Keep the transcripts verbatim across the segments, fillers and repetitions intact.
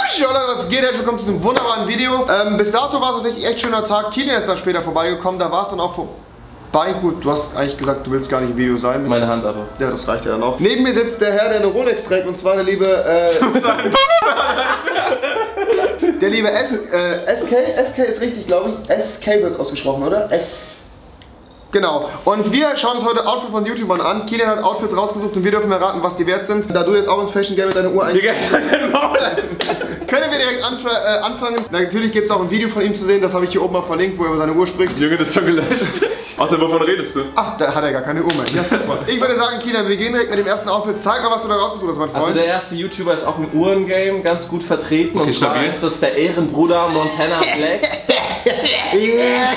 Ja, Leute, was geht? Herzlich willkommen zu diesem wunderbaren Video. Ähm, bis dato war es tatsächlich echt schöner Tag. Kilian ist dann später vorbeigekommen, da war es dann auch vorbei. Gut, du hast eigentlich gesagt, du willst gar nicht im Video sein. Meine Hand aber. Ja, das reicht ja dann auch. Neben mir sitzt der Herr, der eine Rolex trägt, und zwar der liebe, äh, der liebe S, äh, S K? S K ist richtig, glaube ich. S K wird es ausgesprochen, oder? S. Genau. Und wir schauen uns heute Outfits von YouTubern an. Kilian hat Outfits rausgesucht und wir dürfen erraten, was die wert sind. Da du jetzt auch ins Fashion Game mit deiner Uhr einsteigst, können wir direkt anf äh, anfangen. Natürlich gibt es auch ein Video von ihm zu sehen, das habe ich hier oben mal verlinkt, wo er über seine Uhr spricht. Junge, das ist schon gelöscht. Außer wovon redest du? Ach, da hat er gar keine Uhr mehr. Ja, super. Ich würde sagen, Kilian, wir gehen direkt mit dem ersten Outfit. Zeig mal, was du da rausgesucht hast, mein Freund. Also der erste YouTuber ist auch im Uhrengame ganz gut vertreten. Okay, und zwar stabil. ist das der Ehrenbruder Montana Black. Yeah.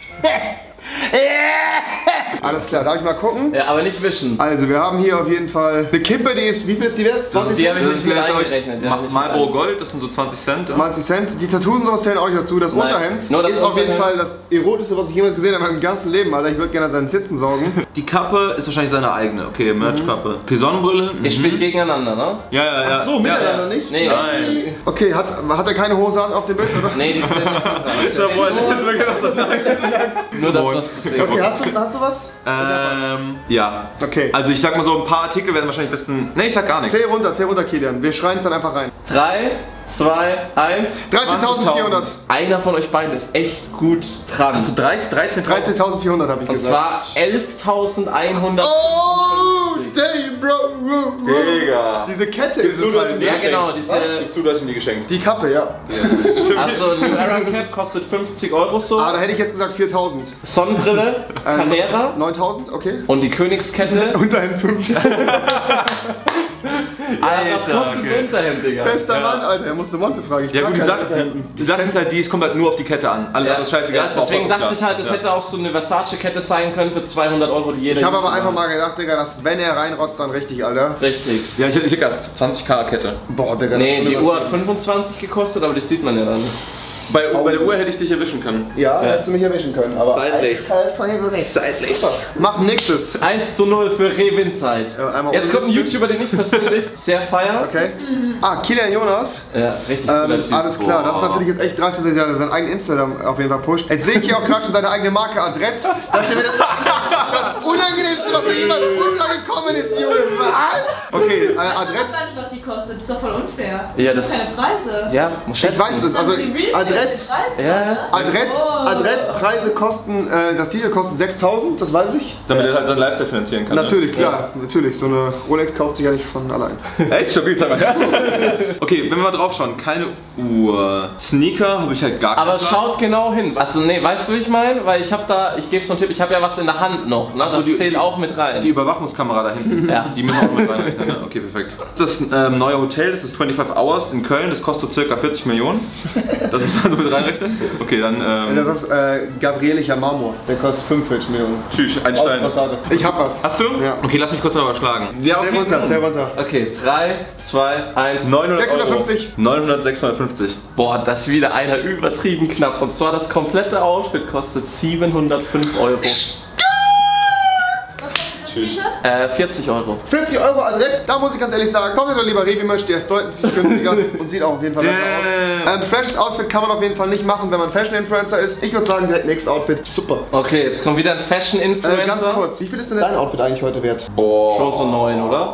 Alles klar, darf ich mal gucken? Ja, aber nicht wischen. Also, wir haben hier auf jeden Fall eine Kippe, die ist, wie viel ist die wert? zwanzig Die Cent? habe ich nicht mit eingerechnet. Ja, nicht Marlboro mit Gold, das sind so zwanzig Cent. zwanzig Cent. Die Tattoos und sowas zählen auch nicht dazu. Das Nein. Unterhemd Nur das ist auf jeden Unterhemd. Fall das erotischste, was ich jemals gesehen habe in meinem ganzen Leben, Alter. Ich würde gerne an seinen Zitzen saugen. Die Kappe ist wahrscheinlich seine eigene. Okay, Merch-Kappe. Die Sonnenbrille. Ihr spielt gegeneinander, ne? Ja, ja, ja. Ach so, miteinander ja, ja. nicht? Nee. Nein. Okay, hat, hat er keine Hose an auf dem Bild, oder? Nee, die zählen nicht mit. Schau, boah, ist das wirklich was das Nur das, was zu sehen Okay, hast du, hast du was? Ähm, ja. Okay. Also ich sag mal so, ein paar Artikel werden wahrscheinlich ein bisschen... Ne, ich sag gar nichts. Zähl runter, zähl runter, Kilian. Wir schreien es dann einfach rein. drei, zwei, eins. dreizehntausendvierhundert. Einer von euch beiden ist echt gut dran. Also dreizehn, dreizehn, dreizehntausendvierhundert habe ich Und gesagt. zwar elftausendeinhundert. Oh, damn, bro, bro, bro. Digga. Diese Kette ist Du, es du hast halt. ihn dir Ja, geschenkt. genau, diese- Was? Du, du hast ihn dir geschenkt. Die Kappe, ja. Achso, New Era Cap kostet fünfzig Euro so. Ah, da hätte ich jetzt gesagt viertausend. Sonnenbrille, Carrera neuntausend, okay. und die Königskette. Unterhemd fünf. Alter, was kostet okay. ein Unterhemd, Digga? Bester Ja. Mann, Alter. Er musste Monte fragen. Ich Ja trag gut, die keine Sache, Unterhemden. die, die Sache ist halt, die, es kommt halt nur auf die Kette an. Alles Ja, andere ist scheißegal. ja, deswegen dachte ich halt, es ja. hätte auch so eine Versace-Kette sein können für zweihundert Euro, die jeder. Ich habe aber YouTuber einfach hat. mal gedacht, Digga, dass wenn er reinrotzt, dann richtig, Alter. Richtig. Ja, ich hätte ich hätte zwanzig K Kette. Boah, Digga. das Nee, ist die schon Uhr hat übertrieben. fünfundzwanzig gekostet, aber das sieht man ja dann. Bei, bei der Uhr hätte ich dich erwischen können. Ja, Ja. hättest du mich erwischen können, aber Seitlich. eiskalt von hinten rechts. Seitlich. Mach nixes. eins zu null für Rewinzeit. Ja, einmal Jetzt kommt ein umgespielt. YouTuber, den ich persönlich sehr feier. Okay. Ah, Kilian Jonas. Ja, richtig Ähm, cooler Typ. alles klar, das ist Boah. natürlich jetzt echt dreist, dass er seinen eigenen Instagram auf jeden Fall pusht. Jetzt sehe ich hier auch gerade schon seine eigene Marke Adrett. Das ist ja wieder das Unangenehmste, was mir jemals untergekommen ist, Junge. Was? Okay, äh, Ich weiß Adrett. gar nicht, was die kostet. Das ist doch voll unfair. Ja, das- Keine Preise. Ja, muss schätzen. Ich weiß es, also die Reels Adrett. sind dreißig, Ja, ne? Adrett, Oh. Adrett Preise kosten, äh, das T-Shirt kostet sechstausend, das weiß ich. Damit er halt seinen Lifestyle finanzieren kann. Natürlich, klar, natürlich. So eine Rolex kauft sich ja nicht von allein. Ne? Echt stabil, sag mal. Okay, wenn wir mal drauf schauen, keine Uhr. Sneaker habe ich halt gar Aber keinen Plan. schaut genau hin. Also nee, weißt du, wie ich meine? Weil ich habe da, ich gebe so einen Tipp, ich habe ja was in der Hand noch. Ne? Ach so, das die- zählt die- auch mit rein. Die Überwachungskamera da hinten, Ja. die müssen wir auch mit reinrechnen, ne? Okay, perfekt. Das ähm, neue Hotel, das ist fünfundzwanzig Hours in Köln, das kostet so circa vierzig Millionen. Das muss man so mit reinrechnen. Okay, dann ähm, Das ist äh, gabrielischer Marmor. Der kostet fünfundvierzig Millionen. tschüss, ein Stein. Fassade. Ich hab was. Hast du? Ja. Okay, lass mich kurz mal überschlagen. Ja, Sehr okay. runter, sehr runter. Okay, drei, zwei, eins. neunhundert sechshundertfünfzig. Euro. neunhundert, sechshundertfünfzig. Boah, das ist wieder einer übertrieben knapp. Und zwar das komplette Outfit kostet siebenhundertfünf Euro. Was kostet das T-Shirt? Äh, vierzig Euro. vierzig Euro Adrett, da muss ich ganz ehrlich sagen, kommt ihr doch lieber Rewe-Merch, der ist deutlich günstiger und sieht auch auf jeden Fall besser aus. Damn. Ähm, freshes Outfit kann man auf jeden Fall nicht machen, wenn man Fashion-Influencer ist. Ich würde sagen, direkt nächstes Outfit. Super. Okay, jetzt kommt wieder ein Fashion-Influencer. Äh, ganz kurz, wie viel ist denn dein Outfit eigentlich heute wert? Oh. Schon so neun, oder?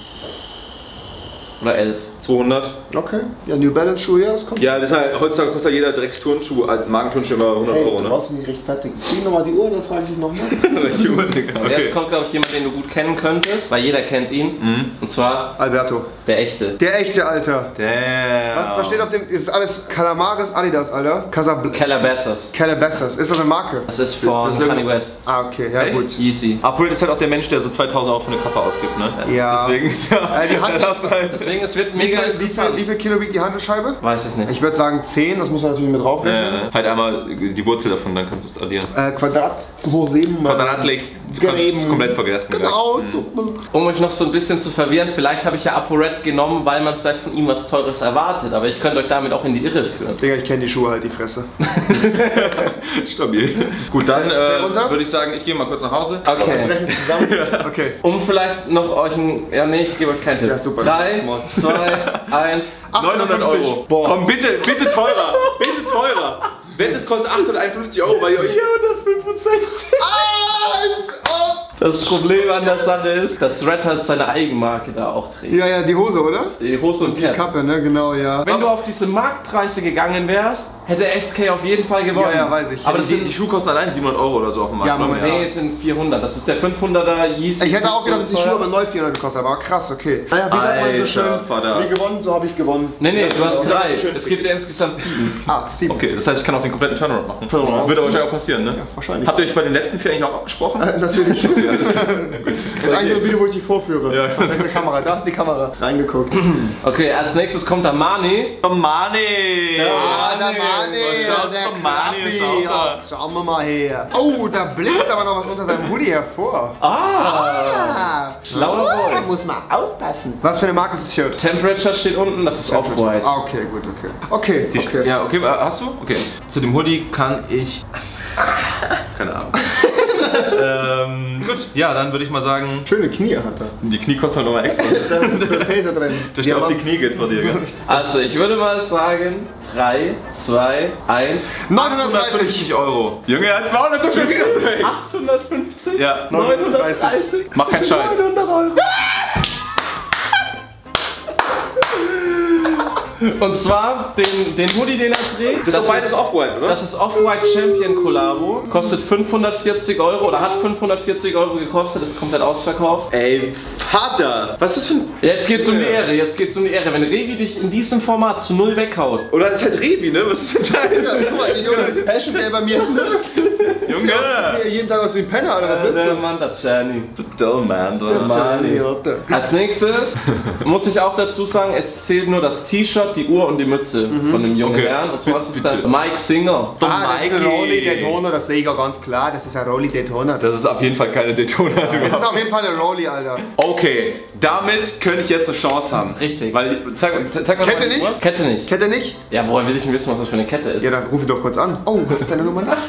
Oder elf. zweihundert. Okay. Ja, New Balance Schuhe, ja, das kommt. Ja, das ist halt, heutzutage kostet jeder Drecksturnschuh, also Magenturnschuh immer hundert Hey, Euro, du ne? brauchst mich nicht rechtfertigen. Zieh nochmal die Uhr, dann frage ich dich nochmal. Richtig Uhr, Digga. Und Okay. jetzt kommt, glaube ich, jemand, den du gut kennen könntest, weil jeder kennt ihn. Mhm. Und zwar Alberto. der echte. Der echte, Alter. Damn. Was, was steht auf dem? Das ist alles Calamares Adidas, Alter. Casablanca. Calabasas. Calabasas. Ist das eine Marke? Das ist von Das ist Kanye West. Ah, okay, ja Echt? gut. Easy. Apollo ist halt auch der Mensch, der so zweitausend Euro für eine Kappe ausgibt, ne? Ja. Deswegen, ja, Äh, die Hand- da darfst du halt... Deswegen, es wird Wie mega viel, wie, viel, interessant. wie viel Kilo wiegt die Handelscheibe? Weiß ich nicht. Ich würde sagen zehn, das muss man natürlich mit draufrechnen. Äh, halt einmal die Wurzel davon, dann kannst du es addieren. Äh, Quadrat hoch sieben. Quadratlich Du kannst es komplett vergessen. Genau. Mhm. Um euch noch so ein bisschen zu verwirren, vielleicht habe ich ja ApoRed genommen, weil man vielleicht von ihm was Teures erwartet, aber ich könnte euch damit auch in die Irre führen. Digga, ich kenne die Schuhe halt, die Fresse. Stabil. Gut, dann Zähl- zähl runter. äh, würde ich sagen, ich gehe mal kurz nach Hause. Okay. Okay. Um vielleicht noch euch ein... Ja, nee, ich gebe euch keinen Tipp. Ja, super. drei, zwei, eins... neunhundert Euro. Boah. Komm, bitte, bitte teurer. Bitte teurer. Wenn es kostet achthunderteinundfünfzig Euro, weil ihr euch... vierhundertfünfundsechzig. Als ob. Das Problem an der Sache ist, dass Red halt seine Eigenmarke da auch trägt. Ja, ja, die Hose, oder? Die Hose und Die Cap. Kappe, ne? Genau, ja. Wenn du auf diese Marktpreise gegangen wärst, hätte S K auf jeden Fall gewonnen. Ja, ja, weiß ich. Aber das die, sind die Schuhe kosten allein siebenhundert Euro oder so auf dem Markt. Ja, Moment. Nee, es sind vierhundert. Das ist der fünfhunderter Yeezy. Ich hätte auch gedacht, dass die so Schuhe teuer. aber neu vierhundert gekostet haben, aber krass, okay. Naja, wie sagt man so Alter, schön? Vater. Wie gewonnen, so habe ich gewonnen. Nee, nee, du hast ist drei. schön. Es gibt ja insgesamt sieben. Ah, sieben. Okay, das heißt, ich kann auch den kompletten Turnaround machen. Turnaround. Würde wahrscheinlich auch passieren, ne? Ja, wahrscheinlich. Habt ihr euch bei den letzten vier eigentlich auch abgesprochen? Äh, natürlich. Ja, das Das ist eigentlich nur ein Video, wo ich die vorführe. Ja. Da ist eine Kamera, da ist die Kamera. Reingeguckt. Okay, als nächstes kommt der Mani. Mani! Ah, der Mani, Was schaut der der Mani Knappi. jetzt auch da? Jetzt schauen wir mal her. Oh, da blitzt aber noch was unter seinem Hoodie hervor. Ah! Ah, Schlauer da Boy. muss man aufpassen. Was für eine Marke ist das Shirt? Temperature steht unten, das ist Off-White. Ah, okay, gut, okay. Okay, Die- okay. Ja, okay, hast du? Okay. Zu dem Hoodie kann ich... Keine Ahnung. ähm, gut, ja, dann würde ich mal sagen, Schöne Knie hat er. die Knie kosten halt nochmal extra. Da ist ein Taser drin. Der steht auf die Knie geht vor dir, gell? Also, ich würde mal sagen, drei, zwei, eins, neunhundertdreißig. achthundertfünfzig Euro. Junge, jetzt war das so schön wieder so. achthundertfünfzig, Ja. neunhundertdreißig, Mach keinen Scheiß. neunhundert Euro. Und zwar den, den Hoodie, den er trägt. Das ist doch beides Off-White, oder? Das ist Off-White Champion Collabo. Kostet fünfhundertvierzig Euro oder hat fünfhundertvierzig Euro gekostet, ist komplett ausverkauft. Ey, Vater! Was ist das für ein... Jetzt geht's um die Ehre, jetzt geht's um die Ehre. Wenn Revi dich in diesem Format zu null weghaut. Oder das ist halt Revi, ne? Was ist denn Ja, Scheiße? guck mal, ich Junge, Passion Day bei mir. Junge! Sieht jeden Tag aus wie ein Penner, oder was willst Der du? Mann, der Czerny. Dull man, dull man. Mani. Warte. Als nächstes muss ich auch dazu sagen, es zählt nur das T-Shirt, die Uhr und die Mütze von dem jungen Okay. Herrn. Und zwar ist es Bitte. dann Mike Singer. Ah, das ist ein Mikey. Rolli Daytona, das sehe ich auch ganz klar. Das ist ein Rolli Daytona. Das ist auf jeden Fall keine Daytona. Das ist auf jeden Fall eine Rolli, Alter. Okay, damit könnte ich jetzt eine Chance haben. Richtig. Weil, zeig, zeig mal Kette mal die nicht? Uhr. Kette nicht. Kennt ihr nicht? Ja, woher will ich denn wissen, was das für eine Kette ist? Ja, dann ruf ihn doch kurz an. Oh, was ist deine Nummer nach?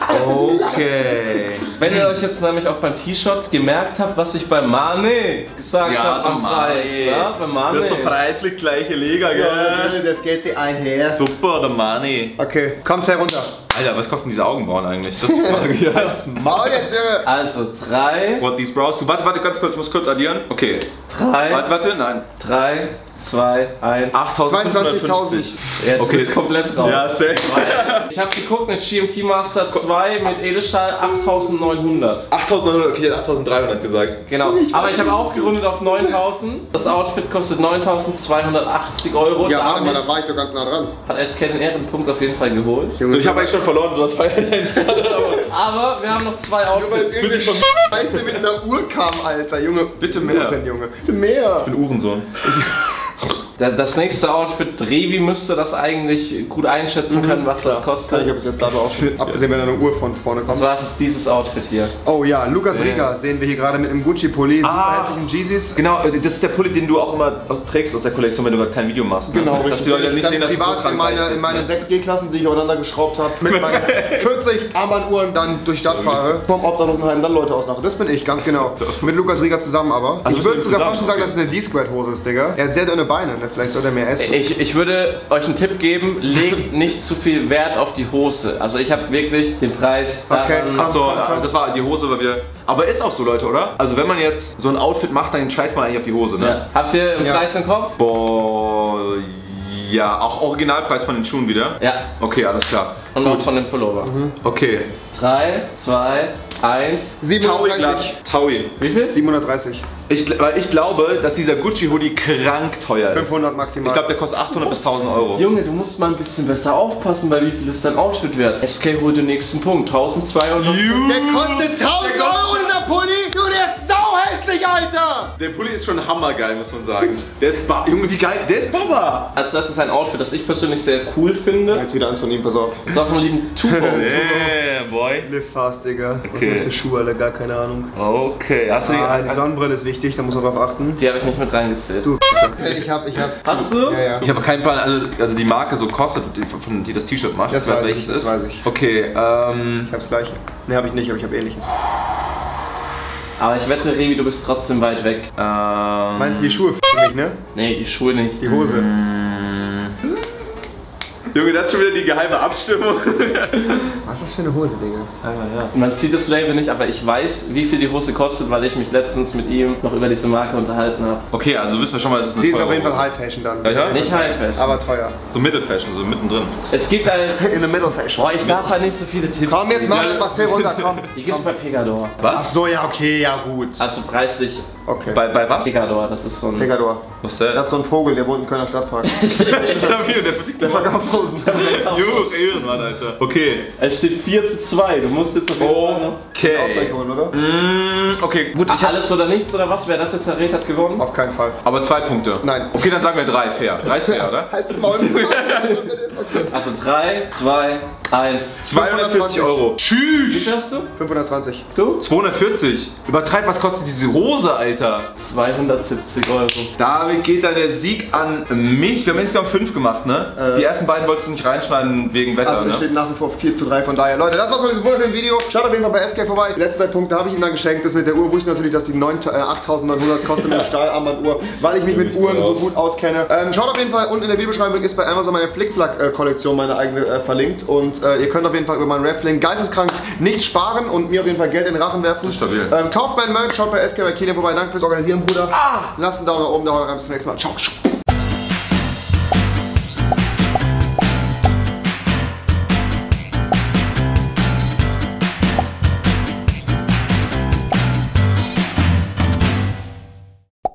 Okay. Wenn ihr euch jetzt nämlich auch beim T-Shirt gemerkt habt, was ich bei Mane gesagt Ja, habe am der Preis, Mane. ne? Bei Mane. Das ist doch preislich gleiche Liga, gell? Das geht sie einher. Super, der Money. Okay, kommt's herunter. Alter, was kosten diese Augenbrauen eigentlich? Das ist die Frage jetzt. Maul jetzt, Junge. Also drei, What these brows? Du, warte, warte, ganz kurz, ich muss kurz addieren. Okay. drei, Warte, warte, nein. drei, zwei, eins. zweiundzwanzigtausend. Ja, du Okay. bist komplett raus. Ja, safe. Ich habe geguckt mit G M T Master zwei mit Edelstahl achttausendneunhundert. achttausendneunhundert, okay, ich hätte achttausenddreihundert gesagt. Genau. Aber ich habe aufgerundet auf neuntausend. Das Outfit kostet neuntausendzweihundertachtzig Euro. Ja, warte mal, Damit da war ich doch ganz nah dran. hat S K den Ehrenpunkt auf jeden Fall geholt. So, ich habe eigentlich schon verloren, sowas feiere ich eigentlich gerade. Aber wir haben noch zwei Outfits. Für die Scheiße mit einer Uhr kam, Alter. Junge, bitte mehr. mehr. Junge. Bitte mehr. Ich bin Uhrensohn. Da- Das nächste Outfit, Revi müsste das eigentlich gut einschätzen können, was das Ich kostet. habe es jetzt gerade auch schon. Abgesehen, wenn da eine Uhr von vorne Und kommt. zwar ist es dieses Outfit hier. Oh ja, Lukas Rieger sehen wir hier gerade mit einem Gucci-Pulli. Ah. Super hässlichen Jeezys. Genau, das ist der Pulli, den du auch immer trägst aus der Kollektion, wenn du gerade kein Video machst. Ne? Genau, Dass die Leute nicht dann sehen, dass du so privat in, krank meine, reich in bist, meinen ne? sechs G-Klassen, die ich aufeinander geschraubt habe, mit meinen vierzig Armbanduhren dann durch die Stadt fahre, vom Obdachlosenheim dann Leute auslache. Das bin ich, ganz genau. Mit Lukas Rieger zusammen aber. Also Ich würde mit sogar zusammen, fast schon sagen, okay. dass es eine D-Squared-Hose ist, Digga. Er hat sehr dünne Beine, ne? Vielleicht soll er mehr essen. Ich, ich würde euch einen Tipp geben, legt nicht zu viel Wert auf die Hose. Also ich habe wirklich den Preis Okay. daran- Achso, das war die Hose war wieder. Aber ist auch so, Leute, oder? Also wenn man jetzt so ein Outfit macht, dann scheißt man eigentlich auf die Hose, ne? Ja. Habt ihr einen Ja. Preis im Kopf? Boah, ja, auch Originalpreis von den Schuhen wieder. Ja. Okay, alles klar. Und auch von dem Pullover. Okay. drei, zwei, eins. Taui siebenhundertdreißig. glatt. Taui. Wie viel? siebenhundertdreißig. Ich, gl- weil ich glaube, dass dieser Gucci-Hoodie krank teuer ist. fünfhundert maximal. Ich glaube, der kostet achthundert bis tausend Euro. Junge, du musst mal ein bisschen besser aufpassen, bei wie viel ist dein Outfit wert. S K holt den nächsten Punkt. eintausendzweihundert. der kostet tausend Euro, dieser Pulli! Du, der ist sau hässlich, Alter! Der Pulli ist schon hammergeil, muss man sagen. Der ist ba Junge, wie geil. Der ist Baba. Als letztes ein Outfit, das ich persönlich sehr cool finde. Jetzt wieder eins von ihm, pass auf. Das war vom lieben Tubo. Damn. Boy. Live fast, Digga. Was Okay. ist das für Schuhe, Alter? Gar keine Ahnung. Okay, hast du Ah, die? die Sonnenbrille ist wichtig, da muss man drauf achten. Die habe ich nicht mit reingezählt. Du, ich hab, ich hab. Hast du? Ja, ja. Ich habe keinen Plan, also, also die Marke so kostet, die, von, die das T-Shirt macht. Das ich weiß, weiß welches ich, das ist. weiß ich. Okay, ähm. Ich hab's gleiche. Ne, hab ich nicht, aber ich hab ähnliches. Aber ich wette, Revi, du bist trotzdem weit weg. ähm Meinst du die Schuhe f mich, ne? Nee, die Schuhe nicht. Die Hose. Junge, das ist schon wieder die geheime Abstimmung. Was ist das für eine Hose, Digga? ja. Man sieht das Label nicht, aber ich weiß, wie viel die Hose kostet, weil ich mich letztens mit ihm noch über diese Marke unterhalten habe. Okay, also wissen wir schon mal, es ist eine Sie ist teure auf jeden Fall Hose. High Fashion dann. Ja, ja. Nicht High Fashion. Aber teuer. So Mittelfashion, so mittendrin. Es gibt ein... In the Middle Fashion. Boah, ich darf halt nicht so viele Tipps Komm, jetzt mach, geben. mach zehn runter, komm. Die gibt's bei Pegador. Ach Was? so, ja, okay, ja, gut. Also preislich Okay. Bei, bei was? Pegador, das ist so ein... Pegador. Was ist der? Das ist so ein Vogel, der wohnt im Kölner Stadtpark. der vertickt Der verkauft Hosen. Juch, Ehrenmann, Alter. Okay. Es steht vier zu zwei, du musst jetzt auf jeden Fall noch... Auch gleich Okay. holen, oder? Mm, okay, gut. Ich hab, Alles oder nichts oder was? Wer das jetzt errät, hat gewonnen? Auf keinen Fall. aber zwei Punkte. Nein. Okay, dann sagen wir drei, fair. Drei ist fair, oder? Halt's Maul. Okay. Also drei, zwei, eins. zweihundertvierzig Euro. Wie Tschüss. viel hast du? fünfhundertzwanzig. Du? zweihundertvierzig. Übertreib, was kostet diese Rose, Alter? zweihundertsiebzig Euro. Damit geht dann der Sieg an mich. Wir haben insgesamt fünf gemacht, ne? Äh. Die ersten beiden wolltest du nicht reinschneiden wegen Wetter, Also es ne? steht nach wie vor vier zu drei, von daher. Leute, das war's von diesem wunderschönen Video. Schaut auf jeden Fall bei S K vorbei. Die letzten zwei Punkte habe ich Ihnen dann geschenkt. Das mit der Uhr wusste ich natürlich, dass die achttausendneunhundert kostet mit der Stahlarmbanduhr, weil ich mich mit Uhren so gut auskenne. Ähm, schaut auf jeden Fall, unten in der Videobeschreibung ist bei Amazon meine Flickflack-Kollektion, meine eigene, äh, verlinkt. Und äh, ihr könnt auf jeden Fall über meinen Raffling geisteskrank nicht sparen und mir auf jeden Fall Geld in den Rachen werfen. Das ist stabil. Ähm, kauft mein Merch, schaut bei S K bei Kine vorbei. Danke fürs Organisieren, Bruder. Lasst einen Daumen nach oben, da rein. Bis zum nächsten Mal. Ciao.